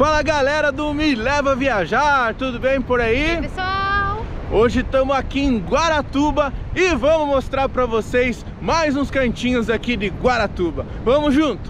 Fala galera do Me Leva Viajar, tudo bem por aí? Oi, pessoal! Hoje estamos aqui em Guaratuba e vamos mostrar para vocês mais uns cantinhos aqui de Guaratuba. Vamos junto!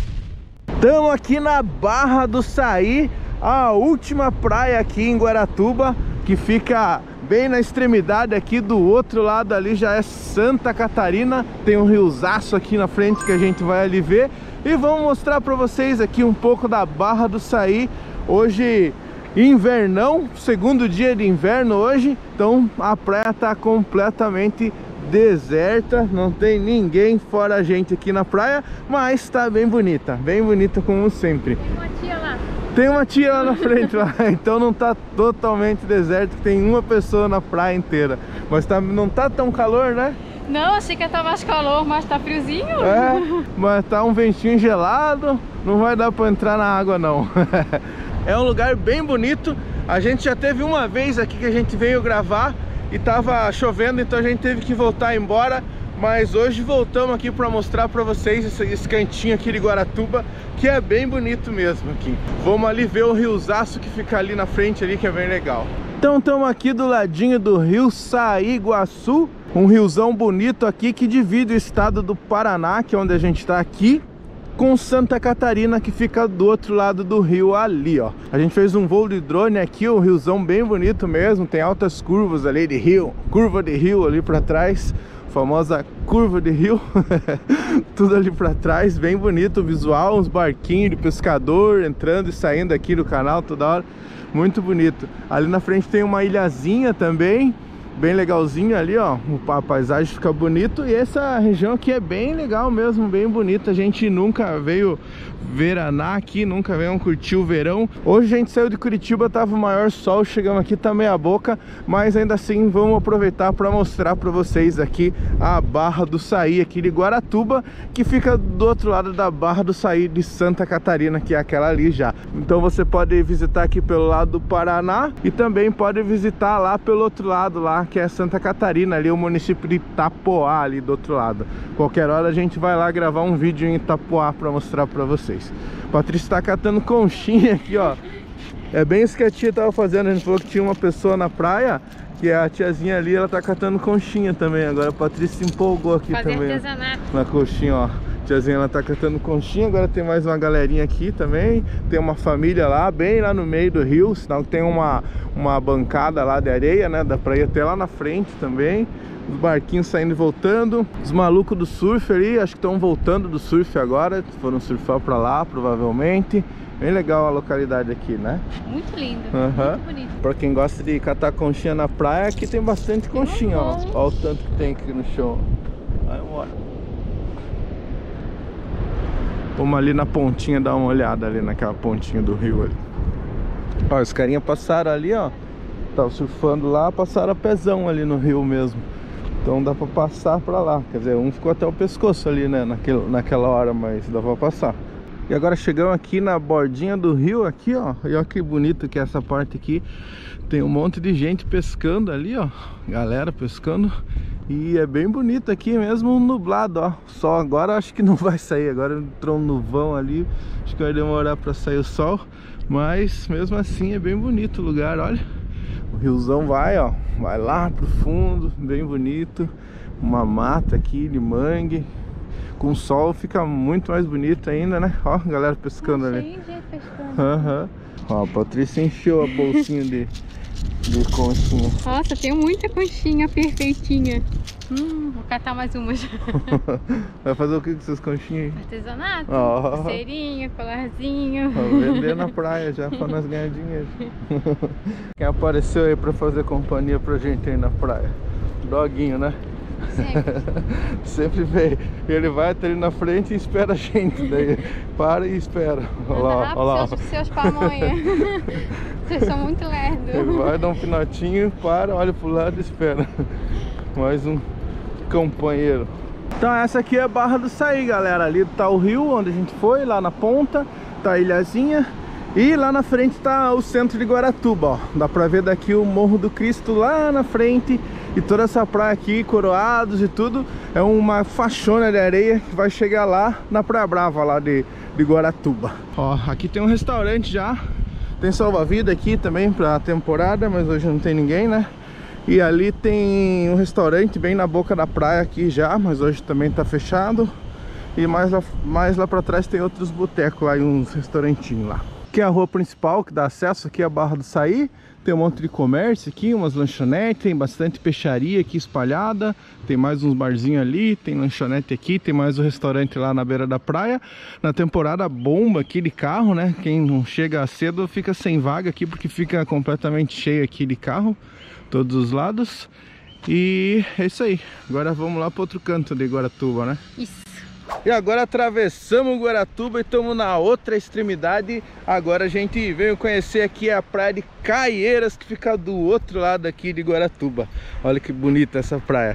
Estamos aqui na Barra do Saí, a última praia aqui em Guaratuba, que fica bem na extremidade aqui. Do outro lado ali já é Santa Catarina, tem um riozaço aqui na frente que a gente vai ali ver. E vamos mostrar para vocês aqui um pouco da Barra do Saí. Hoje invernão, segundo dia de inverno hoje, então a praia está completamente deserta, não tem ninguém fora a gente aqui na praia, mas está bem bonita como sempre. Tem uma tia lá. Tem uma tia lá na frente, lá. Então não tá totalmente deserto, tem uma pessoa na praia inteira. Mas não tá tão calor, né? Não, achei que ia estar mais calor, mas tá friozinho. É, mas tá um ventinho gelado, não vai dar pra entrar na água não. É um lugar bem bonito. A gente já teve uma vez aqui que a gente veio gravar e tava chovendo, então a gente teve que voltar embora. Mas hoje voltamos aqui para mostrar para vocês esse cantinho aqui de Guaratuba, que é bem bonito mesmo aqui. Vamos ali ver o riozaço que fica ali na frente ali, que é bem legal. Então estamos aqui do ladinho do rio Saí-Guaçu, um riozão bonito aqui que divide o estado do Paraná, que é onde a gente está aqui, com Santa Catarina, que fica do outro lado do rio ali, ó. A gente fez um voo de drone aqui, o riozão bem bonito mesmo, tem altas curvas ali de rio, curva de rio ali para trás, famosa curva de rio. Tudo ali para trás, bem bonito o visual, uns barquinhos de pescador entrando e saindo aqui do canal toda hora, muito bonito. Ali na frente tem uma ilhazinha também, bem legalzinho ali, ó, a paisagem fica bonito. E essa região aqui é bem legal mesmo, bem bonita. A gente nunca veio veranar aqui, nunca veio curtir o verão. Hoje a gente saiu de Curitiba, tava o maior sol, chegamos aqui, tá meia boca, mas ainda assim vamos aproveitar para mostrar para vocês aqui a Barra do Saí aqui de Guaratuba, que fica do outro lado da Barra do Saí de Santa Catarina, que é aquela ali já. Então você pode visitar aqui pelo lado do Paraná e também pode visitar lá pelo outro lado lá, que é Santa Catarina, ali o município de Itapoá, ali do outro lado. Qualquer hora a gente vai lá gravar um vídeo em Itapoá para mostrar para vocês. Patrícia tá catando conchinha aqui, ó. É bem isso que a tia tava fazendo. A gente falou que tinha uma pessoa na praia, que é a tiazinha ali, ela tá catando conchinha também. Agora a Patrícia se empolgou aqui fazer também artesanato na conchinha, ó. Tiazinha, ela tá catando conchinha. Agora tem mais uma galerinha aqui também. Tem uma família lá, bem lá no meio do rio. Senão tem uma bancada lá de areia, né? Dá pra ir até lá na frente também. Os barquinhos saindo e voltando. Os malucos do surf ali, acho que estão voltando do surf agora. Foram surfar pra lá, provavelmente. Bem legal a localidade aqui, né? Muito lindo, muito bonito. Pra quem gosta de catar conchinha na praia, aqui tem bastante conchinha, ó. Olha o tanto que tem aqui no chão. Vai embora. Vamos ali na pontinha dar uma olhada ali naquela pontinha do rio ali. Ó, os carinha passaram ali, ó. Tava surfando lá, passaram a pezão ali no rio mesmo. Então dá pra passar pra lá. Quer dizer, um ficou até o pescoço ali, né? Naquela hora, mas dá pra passar. E agora chegamos aqui na bordinha do rio aqui, ó. E olha que bonito que é essa parte aqui. Tem um monte de gente pescando ali, ó. Galera pescando. E é bem bonito aqui mesmo, nublado, ó. Sol agora acho que não vai sair. Agora entrou um nuvão ali. Acho que vai demorar pra sair o sol. Mas mesmo assim é bem bonito o lugar, olha. O riozão vai, ó. Vai lá pro fundo, bem bonito. Uma mata aqui de mangue. Com sol fica muito mais bonito ainda, né? Ó, a galera pescando ali. Cheio de gente pescando. Ó, a Patrícia encheu a bolsinha de conchinha. Nossa, tem muita conchinha perfeitinha. Vou catar mais umas. Vai fazer o que com essas conchinhas aí? Artesanato, Oh. pulseirinha, colarzinho. Vai vender na praia já pra nós ganhar dinheiro. Quem apareceu aí pra fazer companhia pra gente aí na praia? Doguinho, né? Sempre vem. Ele vai até ali na frente e espera a gente. Daí para e espera. Olha lá, olha lá. Seus pamonha. Vocês são muito lerdos. Ele vai dar um pinotinho, para, olha pro lado e espera. Mais um companheiro. Então essa aqui é a Barra do Saí, galera. Ali tá o rio onde a gente foi, lá na ponta tá a ilhazinha. E lá na frente tá o centro de Guaratuba, ó. Dá pra ver daqui o Morro do Cristo lá na frente. E toda essa praia aqui, Coroados e tudo, é uma faixona de areia que vai chegar lá na Praia Brava, lá de Guaratuba. Ó, aqui tem um restaurante já. Tem salva-vida aqui também pra temporada, mas hoje não tem ninguém, né? E ali tem um restaurante bem na boca da praia aqui já, mas hoje também tá fechado. E mais lá pra trás tem outros botecos lá e uns restaurantinhos lá. Aqui é a rua principal que dá acesso aqui à Barra do Saí. Tem um monte de comércio aqui, umas lanchonetes, tem bastante peixaria aqui espalhada. Tem mais uns barzinhos ali, tem lanchonete aqui, tem mais um restaurante lá na beira da praia. Na temporada bomba aqui de carro, né? Quem não chega cedo fica sem vaga aqui, porque fica completamente cheio aqui de carro, todos os lados. E é isso aí. Agora vamos lá para outro canto de Guaratuba, né? Isso. E agora atravessamos Guaratuba e estamos na outra extremidade. Agora a gente veio conhecer aqui a praia de Caieiras, que fica do outro lado aqui de Guaratuba. Olha que bonita essa praia.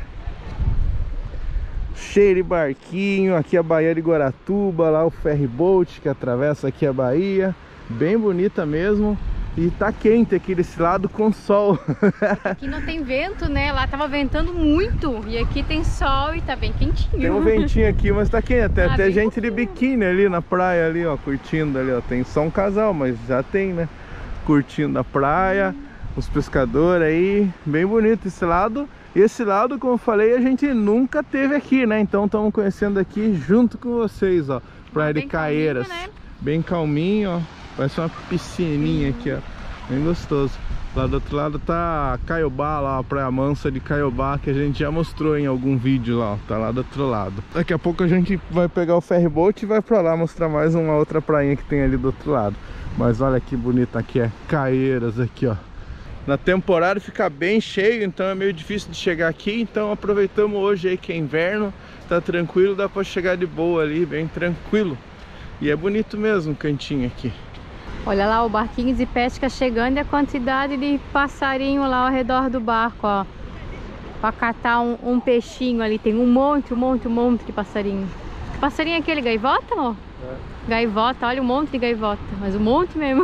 Cheio de barquinho. Aqui a Baía de Guaratuba, lá o ferry boat que atravessa aqui a baía. Bem bonita mesmo. E tá quente aqui desse lado com sol. Aqui não tem vento, né? Lá tava ventando muito. E aqui tem sol e tá bem quentinho. Tem um ventinho aqui, mas tá quente. Até gente de biquíni ali na praia, ali, ó, curtindo ali, ó. Tem só um casal, mas já tem, né? Curtindo a praia, os pescadores aí. Bem bonito esse lado. E esse lado, como eu falei, a gente nunca teve aqui, né? Então estamos conhecendo aqui junto com vocês, ó. Praia de Caieiras. Calminho, né? Bem calminho, ó. Parece uma piscininha aqui, ó. Bem gostoso. Lá do outro lado tá Caiobá, lá a Praia Mansa de Caiobá, que a gente já mostrou em algum vídeo lá, ó. Tá lá do outro lado. Daqui a pouco a gente vai pegar o ferry boat e vai pra lá mostrar mais uma outra prainha que tem ali do outro lado. Mas olha que bonita aqui, é Caieiras aqui, ó. Na temporada fica bem cheio, então é meio difícil de chegar aqui. Então aproveitamos hoje aí que é inverno, tá tranquilo, dá pra chegar de boa ali, bem tranquilo. E é bonito mesmo o cantinho aqui. Olha lá o barquinho de pesca chegando e a quantidade de passarinho lá ao redor do barco, ó. Pra catar um peixinho ali. Tem um monte de passarinho. Que passarinho é aquele? Gaivota, amor? É. Gaivota, olha um monte de gaivota. Mas um monte mesmo.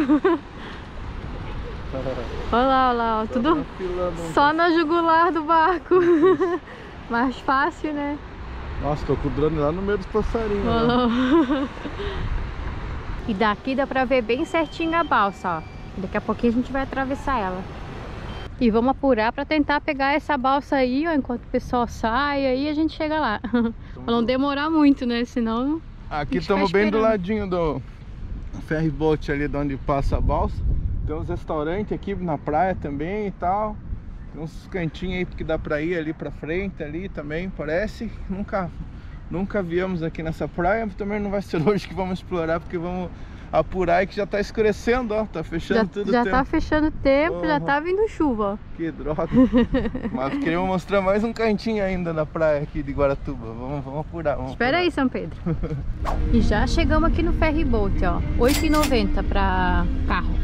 Olha lá, ó. Tudo só na jugular do barco. Mais fácil, né? Nossa, tô com o drone lá no meio dos passarinhos. Né? E daqui dá pra ver bem certinho a balsa, ó. Daqui a pouquinho a gente vai atravessar ela. E vamos apurar pra tentar pegar essa balsa aí, ó, enquanto o pessoal sai, aí a gente chega lá. Pra não demorar muito, né? Senão... Aqui estamos bem do ladinho do ferry boat ali, de onde passa a balsa. Tem uns restaurantes aqui na praia também e tal. Tem uns cantinhos aí que dá pra ir ali pra frente ali também, parece. Nunca viemos aqui nessa praia, mas também não vai ser hoje que vamos explorar, porque vamos apurar e que já tá escurecendo, ó. Tá fechando tudo o tempo. Já tá fechando o tempo, já tá vindo chuva, ó. Que droga. Mas queríamos mostrar mais um cantinho ainda da praia aqui de Guaratuba. Vamos apurar. Espera aí, São Pedro. E já chegamos aqui no ferry boat, ó. R$ 8,90 pra carro.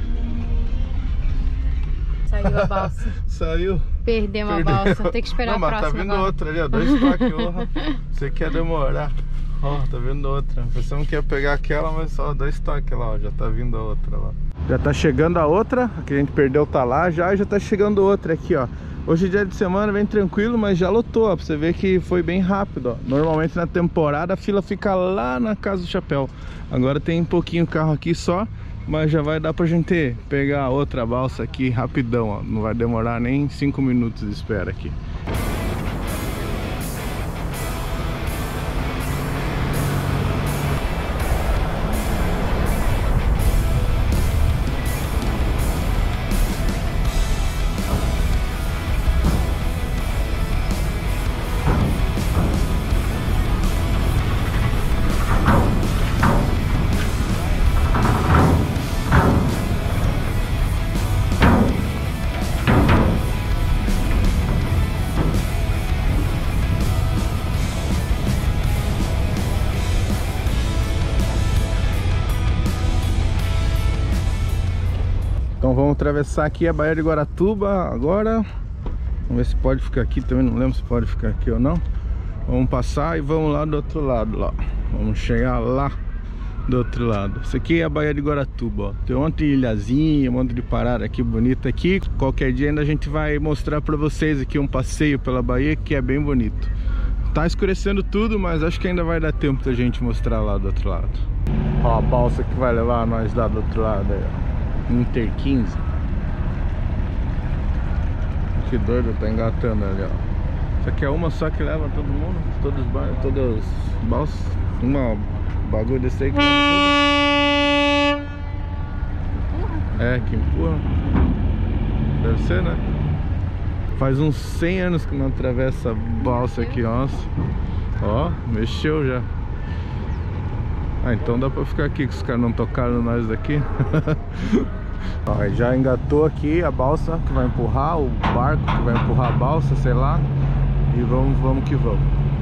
Saiu a balsa. Saiu. Perdemos a balsa. Tem que esperar a próxima. Tá vindo agora. outra ali, ó. 2 toques, Você quer demorar. Ó, tá vindo outra. Pensamos que ia pegar aquela, mas só 2 toques lá, ó. Já tá vindo a outra lá. Já tá chegando a outra. A que a gente perdeu tá lá já. E já tá chegando outra aqui, ó. Hoje é dia de semana, bem tranquilo, mas já lotou, ó. Pra você ver que foi bem rápido, ó. Normalmente na temporada a fila fica lá na Casa do Chapéu. Agora tem um pouquinho carro aqui só. Mas já vai dar pra gente pegar outra balsa aqui rapidão, ó. Não vai demorar nem 5 minutos de espera aqui. Então vamos atravessar aqui a Baía de Guaratuba agora. Vamos ver se pode ficar aqui também, não lembro se pode ficar aqui ou não. Vamos passar e vamos lá do outro lado, lá. Vamos chegar lá do outro lado. Isso aqui é a Baía de Guaratuba, ó. Tem um monte de ilhazinha, um monte de parada aqui bonita aqui. Qualquer dia ainda a gente vai mostrar pra vocês aqui um passeio pela Baía que é bem bonito. Tá escurecendo tudo, mas acho que ainda vai dar tempo da gente mostrar lá do outro lado. Ó a balsa que vai levar nós lá do outro lado aí, ó. Inter 15. Que doido, tá engatando ali, ó. Isso aqui é uma só que leva todo mundo, todos os balsas. Uma bagulho desse aí que leva tudo. É, que empurra. Deve ser, né? Faz uns 100 anos que não atravessa a balsa aqui, nossa. Ó, mexeu já. Ah, então dá pra ficar aqui, que os caras não tocaram nós daqui. Ó, já engatou aqui a balsa que vai empurrar, o barco que vai empurrar a balsa, sei lá. E vamos que vamos.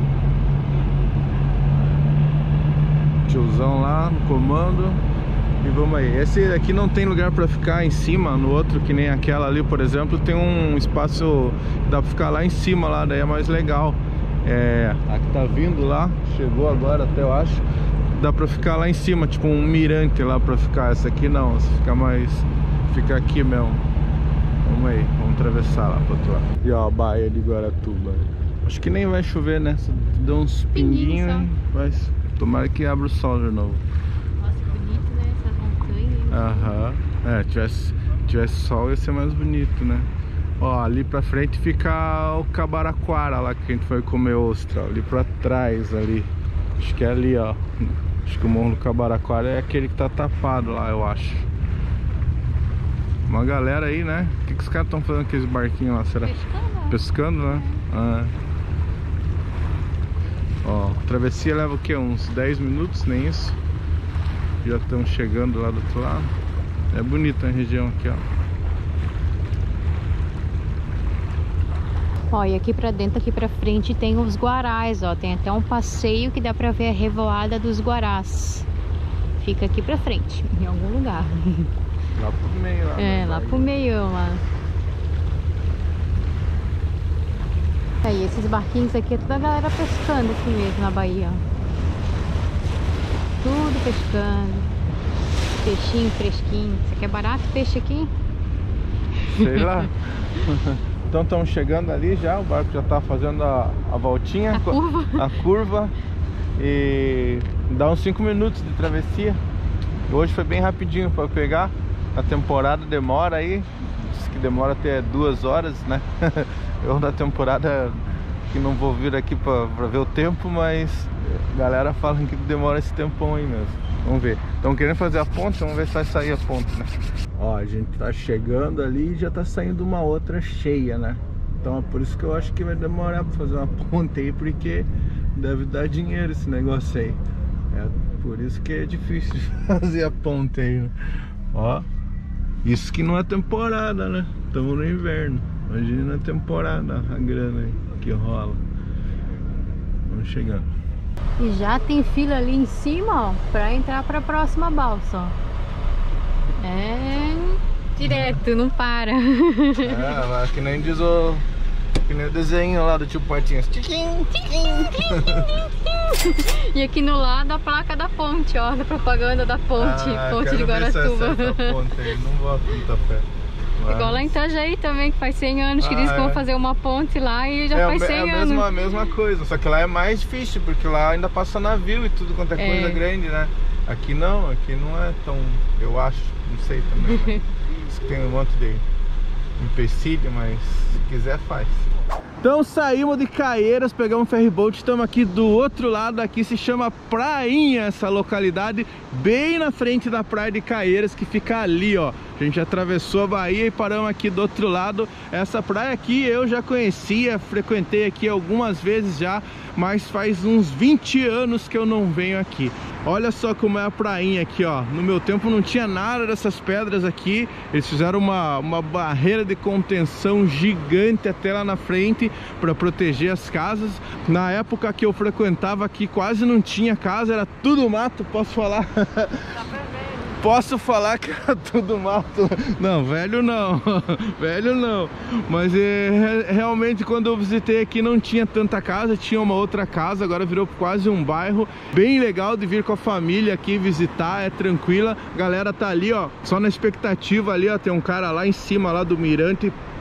Tiozão lá no comando. E vamos aí. Esse aqui não tem lugar pra ficar em cima. No outro, que nem aquela ali, por exemplo, tem um espaço que dá pra ficar lá em cima, lá, daí é mais legal. A que tá vindo lá, chegou agora até, eu acho. Dá pra ficar lá em cima, tipo um mirante lá pra ficar. Essa aqui não, essa fica aqui mesmo. Vamos aí, vamos atravessar lá pro outro lado. E ó, a baía de Guaratuba. Acho que nem vai chover, né? Só deu uns pinguinhos, mas tomara que abra o sol de novo. Nossa, bonito, né? Essas montanhas. Aham. Tivesse sol ia ser mais bonito, né? Ó, ali pra frente fica o Cabaraquara lá que a gente foi comer ostra. Ali pra trás, ali. Acho que é ali, ó. Acho que o Morro do Cabaraquara é aquele que tá tapado lá, eu acho. Uma galera aí, né? O que os caras estão fazendo com aqueles barquinhos lá, será? Pescando, né? Ó, a travessia leva o quê? Uns 10 minutos, nem isso. Já estamos chegando lá do outro lado. É bonita a região aqui, ó. Ó, e aqui pra dentro, aqui pra frente tem os guarás, ó. Tem até um passeio que dá pra ver a revoada dos guarás. Fica aqui pra frente, em algum lugar. Lá pro meio, lá. É, lá pro meio, lá. Aí, esses barquinhos aqui é toda a galera pescando aqui mesmo na Bahia, ó. Tudo pescando. Peixinho fresquinho. Isso aqui é barato, peixe aqui? Sei lá. Então estamos chegando ali já, o barco já está fazendo a voltinha, a curva, e dá uns 5 minutos de travessia. Hoje foi bem rapidinho para pegar, a temporada demora aí, diz que demora até 2 horas, né? Eu na temporada que não vou vir aqui para ver o tempo, mas a galera fala que demora esse tempão aí mesmo. Vamos ver. Estão querendo fazer a ponte, vamos ver se vai sair a ponte, né? Ó, a gente tá chegando ali e já tá saindo uma outra cheia, né? Então é por isso que eu acho que vai demorar pra fazer uma ponte aí, porque deve dar dinheiro esse negócio aí. É por isso que é difícil fazer a ponte aí, né? Ó, isso que não é temporada, né? Estamos no inverno. Imagina a temporada, a grana aí que rola. Vamos chegando. E já tem fila ali em cima, ó, pra entrar pra próxima balsa, ó. É direto, não para. É, que nem diz o... Que nem o desenho lá do tio Patinhas. E aqui no lado a placa da ponte, ó, da propaganda da ponte, ponte de Guaratuba. Ponte aí, não vou muita fé. Mas... Igual lá em Itajaí também, que faz 100 anos que dizem que vão fazer uma ponte lá e já faz 100 anos. É a mesma coisa, só que lá é mais difícil, porque lá ainda passa navio e tudo quanto é coisa grande, né? Aqui não é tão, eu acho, não sei também, né? Diz que tem um monte de empecilho, mas se quiser faz. Então saímos de Caieiras, pegamos um ferryboat, estamos aqui do outro lado, aqui se chama Prainha, essa localidade, bem na frente da praia de Caieiras, que fica ali, ó. A gente atravessou a Bahia e paramos aqui do outro lado. Essa praia aqui eu já conhecia, frequentei aqui algumas vezes já, mas faz uns 20 anos que eu não venho aqui. Olha só como é a prainha aqui, ó. No meu tempo não tinha nada dessas pedras aqui. Eles fizeram uma barreira de contenção gigante até lá na frente para proteger as casas. Na época que eu frequentava aqui quase não tinha casa, era tudo mato, posso falar? Posso falar que era tudo mato. Não, velho não. Velho não. Mas realmente quando eu visitei aqui não tinha tanta casa. Tinha uma outra casa, agora virou quase um bairro. Bem legal de vir com a família aqui visitar, é tranquila. A galera tá ali, ó, só na expectativa ali, ó. Tem um cara lá em cima lá do mirante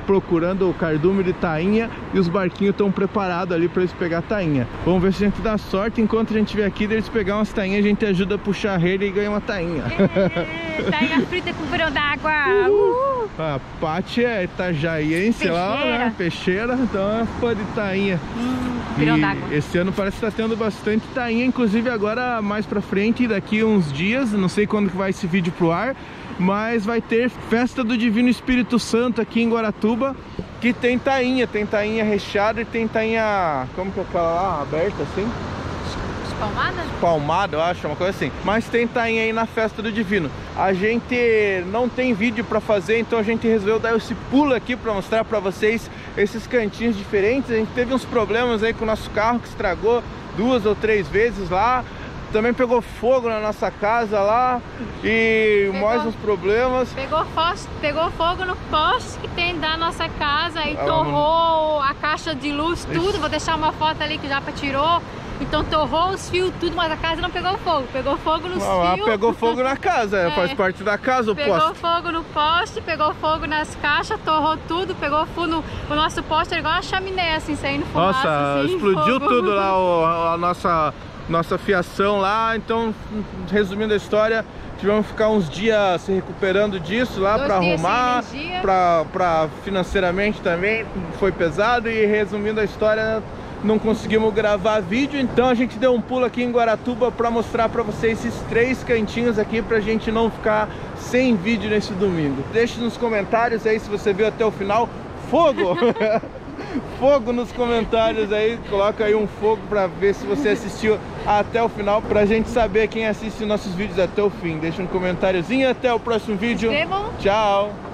procurando o cardume de tainha e os barquinhos estão preparados ali para eles pegar tainha. Vamos ver se a gente dá sorte, enquanto a gente vem aqui, deles pegar umas tainhas, a gente ajuda a puxar a rede e ganha uma tainha. Tainha frita com pirão d'água. A Paty é itajaiense lá, né? Peixeira, então é fã de tainha. Pirão d'água. Esse ano parece que tá tendo bastante tainha, inclusive agora mais pra frente, daqui uns dias, não sei quando que vai esse vídeo pro ar, mas vai ter Festa do Divino Espírito Santo aqui em Guaratuba, que tem tainha recheada e tem tainha, como que é aquela lá, aberta assim? Espalmada? Espalmada, eu acho, uma coisa assim. Mas tem tainha aí na Festa do Divino. A gente não tem vídeo pra fazer, então a gente resolveu dar esse pulo aqui pra mostrar pra vocês esses cantinhos diferentes. A gente teve uns problemas aí com o nosso carro que estragou 2 ou 3 vezes lá. Também pegou fogo na nossa casa lá e mais uns problemas. Pegou fogo no poste que tem da nossa casa e torrou a caixa de luz, tudo. Vou deixar uma foto ali que já tirou. Então torrou os fios, tudo, mas a casa não pegou fogo. Pegou fogo nos fios. Pegou fogo na casa, faz parte da casa o poste. Pegou fogo no poste, pegou fogo nas caixas, torrou tudo, pegou fogo no... O nosso poste era igual uma chaminé, assim, saindo fumaça. Nossa, assim, explodiu fogo. tudo lá, a nossa fiação lá. Então, resumindo a história, tivemos que ficar uns dias se recuperando disso lá para arrumar, para financeiramente também foi pesado. E resumindo a história, não conseguimos gravar vídeo, então a gente deu um pulo aqui em Guaratuba para mostrar para vocês esses 3 cantinhos aqui, pra gente não ficar sem vídeo nesse domingo. Deixe nos comentários aí se você viu até o final. Fogo! Fogo nos comentários aí, coloca aí um fogo pra ver se você assistiu até o final, pra gente saber quem assiste nossos vídeos até o fim. Deixa um comentáriozinho, até o próximo vídeo. Tchau!